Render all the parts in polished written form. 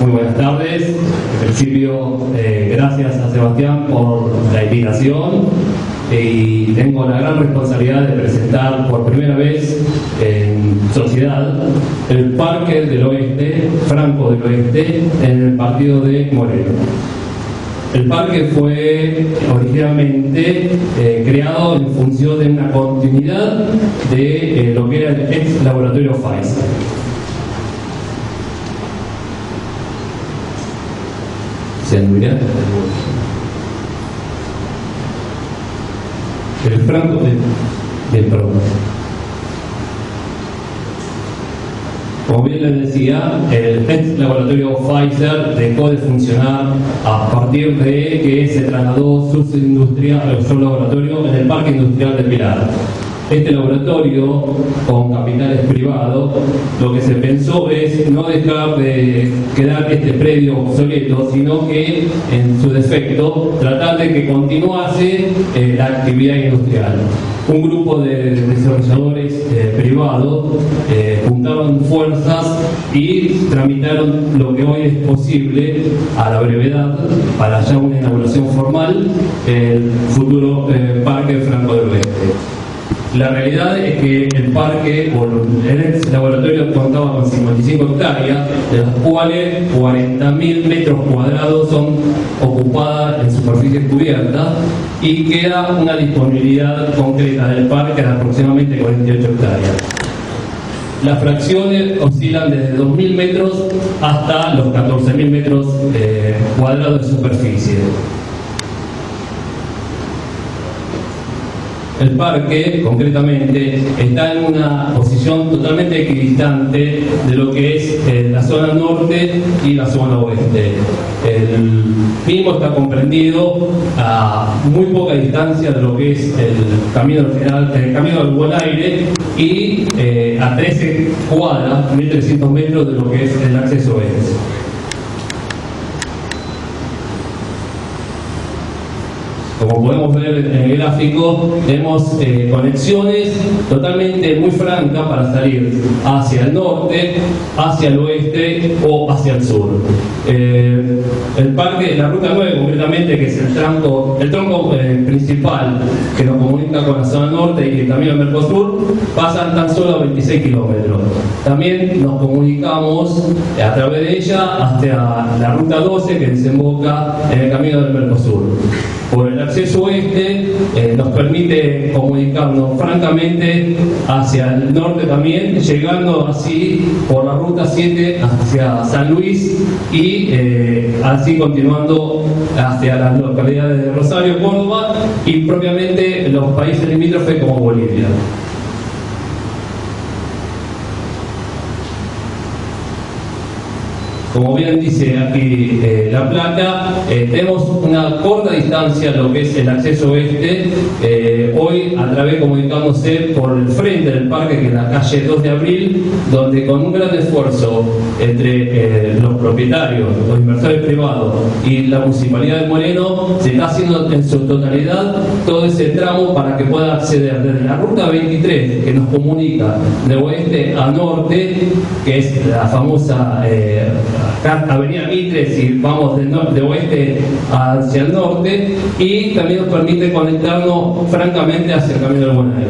Muy buenas tardes. En principio, gracias a Sebastián por la invitación y tengo la gran responsabilidad de presentar por primera vez en sociedad el Parque del Oeste, Franco del Oeste, en el partido de Moreno. El parque fue originalmente creado en función de una continuidad de lo que era el ex laboratorio Pfizer. El Franco del perdón. Como bien les decía, el ex laboratorio Pfizer dejó de funcionar a partir de que se trasladó su laboratorio en el Parque Industrial de Pilar. Este laboratorio, con capitales privados, lo que se pensó es no dejar de quedar este predio obsoleto, sino que, en su defecto, tratar de que continuase la actividad industrial. Un grupo de desarrolladores privados juntaron fuerzas y tramitaron lo que hoy es posible a la brevedad para ya una inauguración formal, el futuro Parque Franco del Oeste. La realidad es que el parque o el ex laboratorio contaba con 55 hectáreas, de las cuales 40.000 metros cuadrados son ocupadas en superficies cubiertas y queda una disponibilidad concreta del parque de aproximadamente 48 hectáreas. Las fracciones oscilan desde 2.000 metros hasta los 14.000 metros cuadrados de superficie. El parque, concretamente, está en una posición totalmente equidistante de lo que es la zona norte y la zona oeste. El mismo está comprendido a muy poca distancia de lo que es el camino general, el camino del Buen Aire, y a 13 cuadras, 1.300 metros de lo que es el acceso oeste. Como podemos ver en el gráfico, tenemos conexiones totalmente muy francas para salir hacia el norte, hacia el oeste o hacia el sur. El parque, la ruta 9 concretamente, que es el tronco principal que nos comunica con la zona norte y el camino del Mercosur, pasan tan solo 26 kilómetros. También nos comunicamos a través de ella hasta la ruta 12 que desemboca en el camino del Mercosur. Por el acceso oeste nos permite comunicarnos francamente hacia el norte también, llegando así por la ruta 7 hacia San Luis y así continuando hacia las localidades de Rosario, Córdoba y propiamente los países limítrofes como Bolivia. Como bien dice aquí la placa, tenemos una corta distancia a lo que es el acceso oeste, hoy a través comunicándose por el frente del parque, que es la calle 2 de Abril, donde con un gran esfuerzo entre los propietarios, los inversores privados y la Municipalidad de Moreno, se está haciendo en su totalidad todo ese tramo para que pueda acceder desde la ruta 23, que nos comunica de oeste a norte, que es la famosa Avenida Mitre, si vamos de oeste hacia el norte, y también nos permite conectarnos francamente hacia el camino del Buen Aire.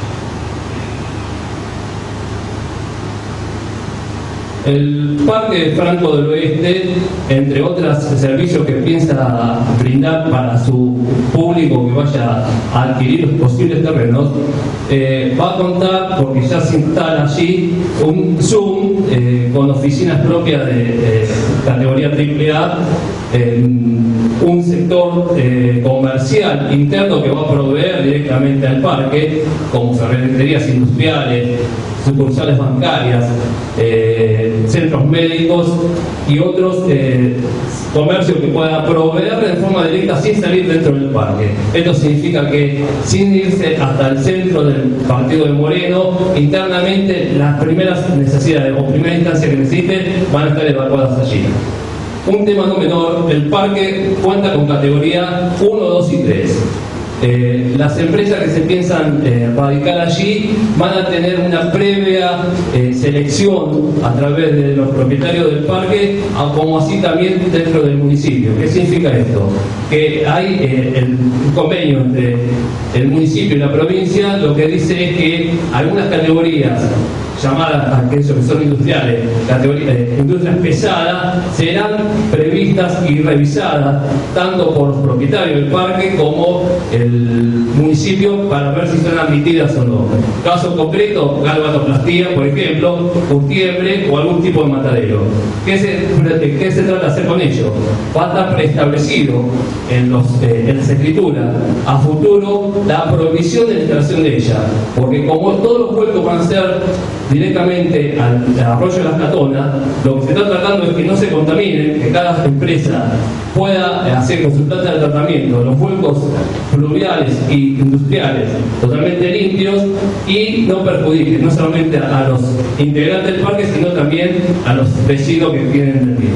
El Parque Franco del Oeste, entre otros servicios que piensa brindar para su público que vaya a adquirir los posibles terrenos, va a contar, porque ya se instala allí, un Zoom con oficinas propias de categoría AAA, un sector comercial interno que va a proveer directamente al parque, como ferreterías industriales, sucursales bancarias, centros médicos y otros comercios que pueda proveer de forma directa sin salir dentro del parque. Esto significa que sin irse hasta el centro del partido de Moreno, internamente las primeras necesidades o primera instancia que necesiten van a estar evacuadas allí. Un tema no menor, el parque cuenta con categoría 1, 2 y 3. Las empresas que se piensan radicar allí van a tener una previa selección a través de los propietarios del parque, como así también dentro del municipio. ¿Qué significa esto? Que hay el convenio entre el municipio y la provincia, lo que dice es que algunas categorías llamadas aquellos que son industriales, industrias pesadas, serán previstas y revisadas tanto por los propietarios del parque como el municipio para ver si son admitidas o no. Caso concreto, galvanoplastía, por ejemplo, curtiembre o algún tipo de matadero. ¿Qué se trata de hacer con ello? Va a estar preestablecido en las escrituras a futuro la prohibición de la instalación de ella, porque como todos los vuelcos van a ser directamente al arroyo de las Catonas, lo que se está tratando es que no se contaminen, que cada empresa pueda hacer con su planta de tratamiento los vuelcos fluviales y industriales totalmente limpios y no perjudiquen no solamente a los integrantes del parque, sino también a los vecinos que tienen el río.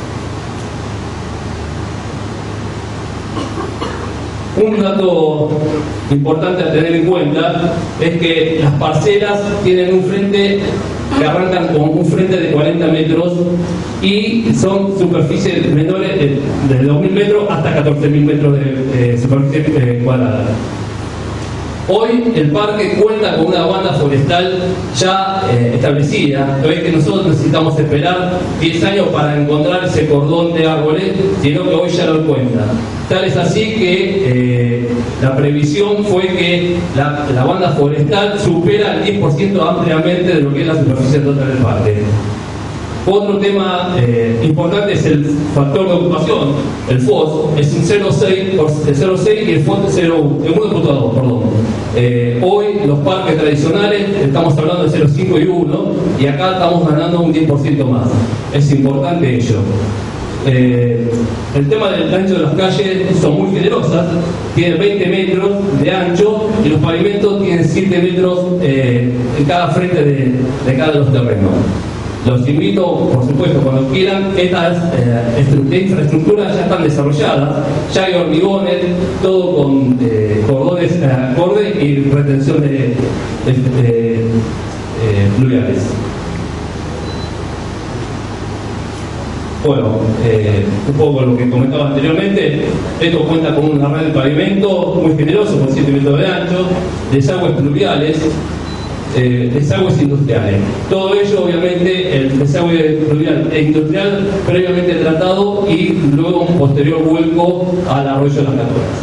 Un dato importante a tener en cuenta es que las parcelas tienen un frente que arrancan con un frente de 40 metros y son superficies menores de 2.000 metros hasta 14.000 metros de superficie cuadrada. Hoy el parque cuenta con una banda forestal ya establecida, no es que nosotros necesitamos esperar 10 años para encontrar ese cordón de árboles, sino que hoy ya lo cuenta. Tal es así que la previsión fue que la banda forestal supera el 10% ampliamente de lo que es la superficie total del parque. Otro tema importante es el factor de ocupación, el FOS, es un 0,6 y el FOS es 1,2, perdón. Hoy los parques tradicionales estamos hablando de 0,5 y 1 y acá estamos ganando un 10% más. Es importante ello. El tema del ancho de las calles son muy generosas, tienen 20 metros de ancho y los pavimentos tienen 7 metros en cada frente de cada de los terrenos. Los invito, por supuesto, cuando quieran, estas infraestructuras ya están desarrolladas, ya hay hormigones, todo con cordones acordes y retención de fluviales. Bueno, un poco lo que comentaba anteriormente, esto cuenta con una red de pavimento muy generoso, con 7 metros de ancho, desagües pluviales, desagües industriales. Todo ello, obviamente, el desagüe fluvial e industrial previamente tratado y luego un posterior vuelco al arroyo de las Catonas.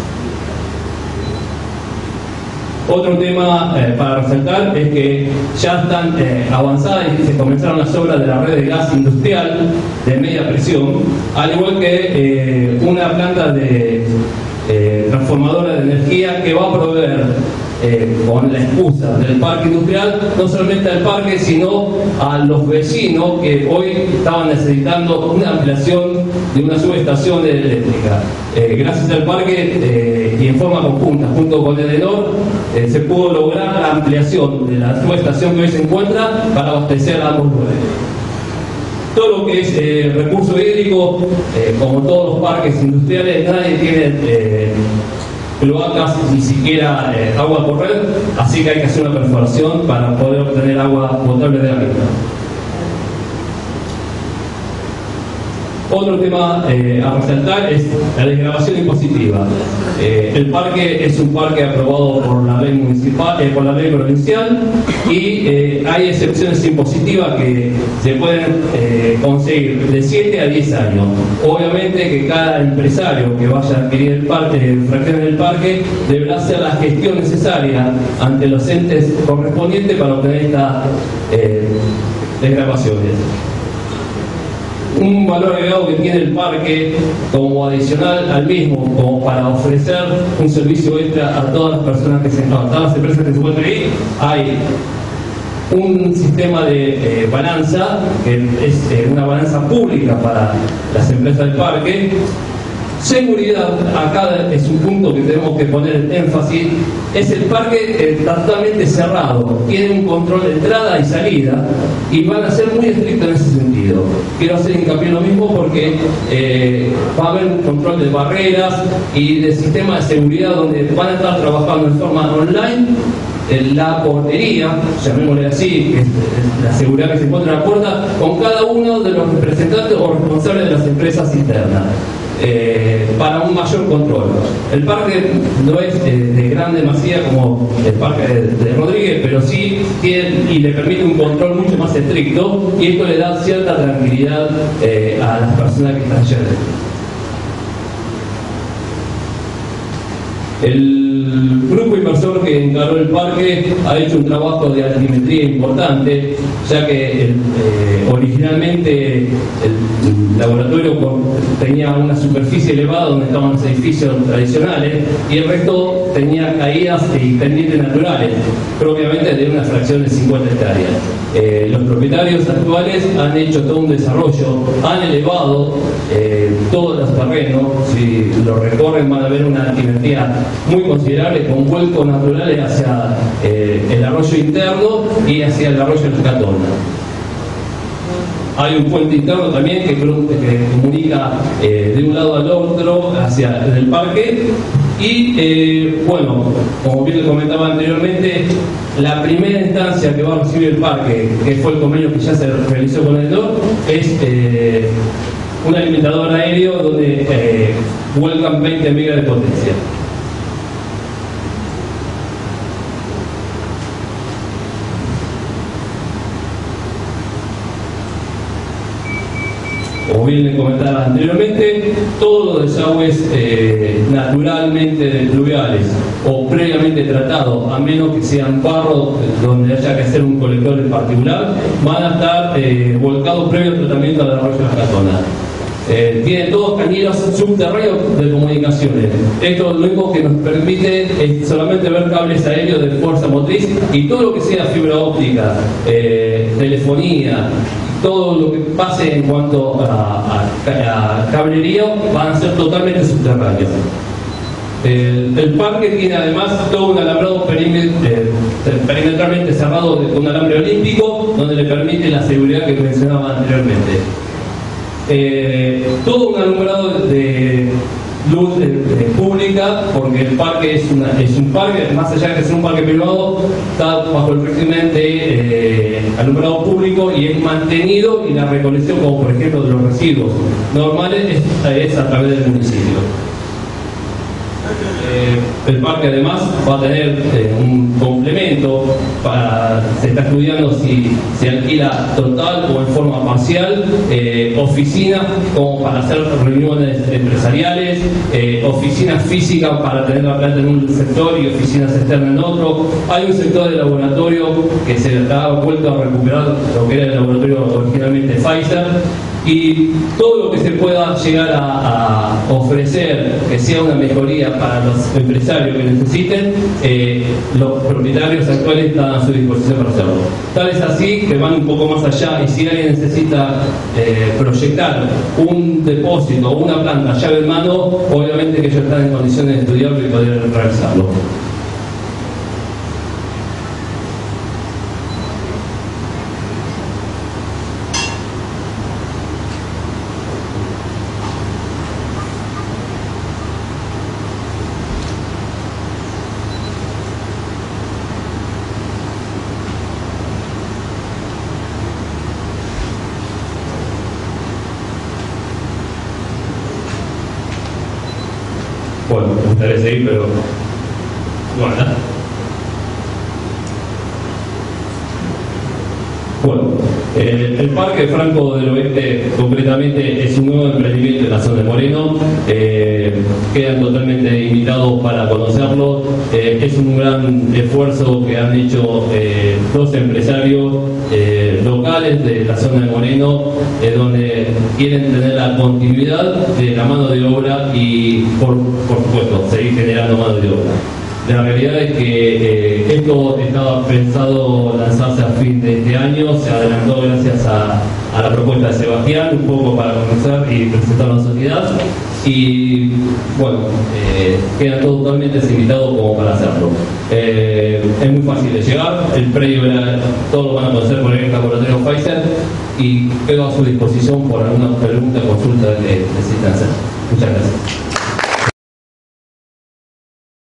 Otro tema para resaltar es que ya están avanzadas y se comenzaron las obras de la red de gas industrial de media presión, al igual que una planta de transformadora de energía que va a proveer con la excusa del parque industrial, no solamente al parque, sino a los vecinos que hoy estaban necesitando una ampliación de una subestación eléctrica. Gracias al parque y en forma conjunta, junto con Edenor, se pudo lograr la ampliación de la subestación que hoy se encuentra para abastecer a ambos lugares. Todo lo que es recurso hídrico, como todos los parques industriales, nadie tiene cloacas, ni siquiera agua a correr, así que hay que hacer una perforación para poder obtener agua potable de la misma. Otro tema a resaltar es la desgravación impositiva. El parque es un parque aprobado por la ley municipal, por la ley provincial, y hay excepciones impositivas que se pueden conseguir de 7 a 10 años. Obviamente que cada empresario que vaya a adquirir el parque, fracciones del parque, deberá hacer la gestión necesaria ante los entes correspondientes para obtener estas desgravaciones. Un valor agregado que tiene el parque como adicional al mismo, como para ofrecer un servicio extra a todas las personas que se encuentran, a todas las empresas que se encuentran ahí, hay un sistema de balanza, que es una balanza pública para las empresas del parque. Seguridad, acá es un punto que tenemos que poner énfasis, es el parque totalmente cerrado, tiene un control de entrada y salida y van a ser muy estrictos en ese sentido. sentido. Quiero hacer hincapié en lo mismo porque va a haber un control de barreras y de sistema de seguridad donde van a estar trabajando en forma online la portería, llamémosle así, que es la seguridad que se encuentra en la puerta, con cada uno de los representantes o responsables de las empresas internas. Para un mayor control. El parque no es de gran demasía como el parque de Rodríguez, pero sí tiene y le permite un control mucho más estricto, y esto le da cierta tranquilidad a las personas que están allá dentro. El grupo inversor que encaró el parque ha hecho un trabajo de altimetría importante, ya que originalmente el laboratorio tenía una superficie elevada donde estaban los edificios tradicionales y el resto tenía caídas y pendientes naturales, propiamente de una fracción de 50 hectáreas. Los propietarios actuales han hecho todo un desarrollo, han elevado todos los terrenos. Si lo recorren van a ver una altimetría muy considerable, con vuelcos naturales hacia el arroyo interno y hacia el arroyo de Catona. Hay un puente interno también que comunica de un lado al otro hacia el parque. Y bueno, como bien le comentaba anteriormente, la primera instancia que va a recibir el parque, que fue el convenio que ya se realizó con el DOR, es un alimentador aéreo donde vuelcan 20 megas de potencia. Como bien le comentaba anteriormente, todos los desagües naturalmente pluviales o previamente tratados, a menos que sean barro donde haya que hacer un colector en particular, van a estar volcados previo al tratamiento del arroyo de la Catona. Tiene todos cañeros subterráneos de comunicaciones. Esto lo único que nos permite es solamente ver cables aéreos de fuerza motriz, y todo lo que sea fibra óptica, telefonía, todo lo que pase en cuanto a cablería van a ser totalmente subterráneos. El parque tiene además todo un alambrado perimetralmente cerrado con un alambre olímpico, donde le permite la seguridad que mencionaba anteriormente. Todo un alumbrado de luz pública, porque el parque es un parque, más allá de ser un parque privado, está bajo el régimen de alumbrado público y es mantenido, y la recolección, como por ejemplo de los residuos normales, es a través del municipio. El parque además va a tener un complemento se está estudiando si se alquila total o en forma parcial, oficinas como para hacer reuniones empresariales, oficinas físicas para tener la planta en un sector y oficinas externas en otro. Hay un sector de laboratorio que se ha vuelto a recuperar lo que era el laboratorio originalmente Pfizer, y todo lo que se pueda llegar a ofrecer que sea una mejoría para los empresarios que necesiten, los propietarios actuales están a su disposición para hacerlo. Tal es así que van un poco más allá, y si alguien necesita proyectar un depósito o una planta llave en mano, obviamente que ellos están en condiciones de estudiarlo y poder realizarlo. Bueno, me gustaría seguir, pero bueno. Bueno, el Parque Franco del Oeste concretamente es un nuevo emprendimiento en la zona de Moreno. Quedan totalmente invitados para conocerlo. Es un gran esfuerzo que han hecho dos empresarios locales de la zona de Moreno, donde quieren tener la continuidad de la mano de obra y por supuesto seguir generando mano de obra. La realidad es que esto estaba pensado lanzarse a fin de este año, se adelantó gracias a la propuesta de Sebastián, un poco para conocer y presentar a la sociedad. Y bueno, quedan totalmente invitados como para hacerlo. Es muy fácil de llegar, el predio todos lo van a conocer por el laboratorio Pfizer y quedo a su disposición por alguna pregunta o consulta que necesiten hacer. Muchas gracias.